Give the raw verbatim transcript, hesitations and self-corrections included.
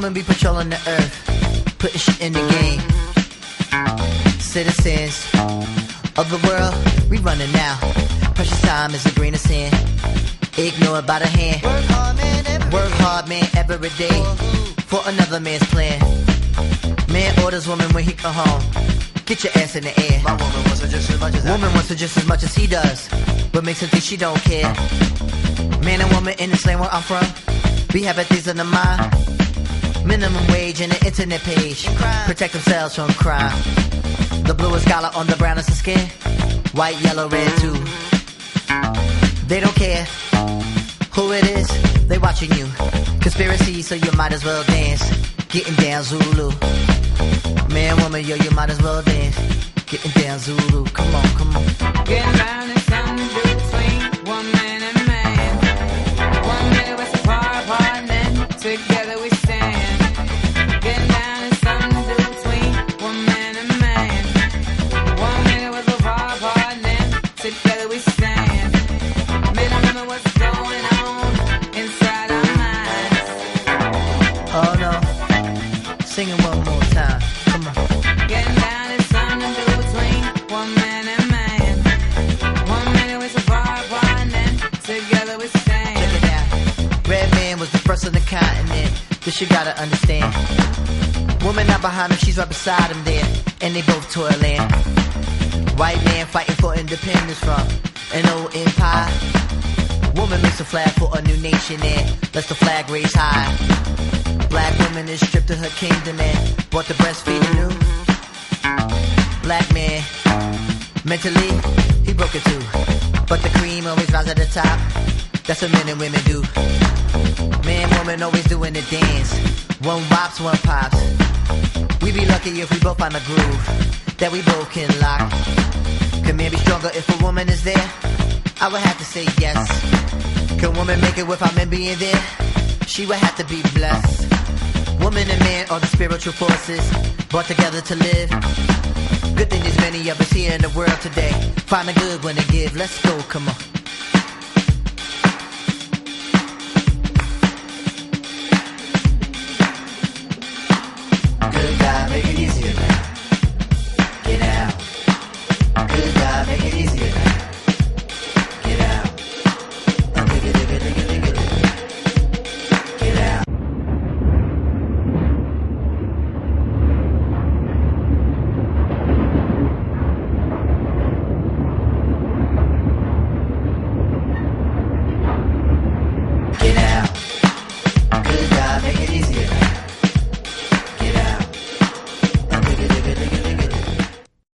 woman be patrolling the earth, putting shit in the game. Citizens of the world, we running now. Precious time is a grain of sand. Ignored by the hand. Work hard, man, every, Work hard, man, every day for another man's plan. Man orders woman when he come home. Get your ass in the air. My woman wants her just as much as Woman I wants her just as much as he does, but makes her think she don't care. Man and woman in this land where I'm from, we have things on the mind. Minimum wage and an internet page. Protect themselves from crime. The bluest collar on the brownest of skin. White, yellow, red too. They don't care who it is, they watching you. Conspiracy, so you might as well dance. Getting down Zulu. Man, woman, yo, you might as well dance. Getting down Zulu. Come on, come on. Getting down is something between woman and man. One minute we're so far apart and then together we stand. Getting down is something between woman and man. One minute we're so far apart and then together we stand. Men and women, what's going on inside our minds? Oh no. Sing it one more time. Come on. Getting down is something between one man and man. One minute we're so far apart and then together we stand. Check it out. Red man was the first on the continent. This you gotta understand. Woman not behind him, she's right beside him there. And they both toiling. White man fighting for independence from an old empire. Woman makes a flag for a new nation and lets the flag raise high. Black woman is stripped of her kingdom and brought to breastfeed anew. Black man, mentally, he broke it too. But the cream always rises at the top. That's what men and women do. Man, woman always doing the dance. One wops, one pops. We be lucky if we both find a groove that we both can lock. Can man be stronger if a woman is there? I would have to say yes. Can woman make it without men being there? She would have to be blessed. Woman and man are the spiritual forces brought together to live. Good thing there's many of us here in the world today. Find a good one to give. Let's go, come on.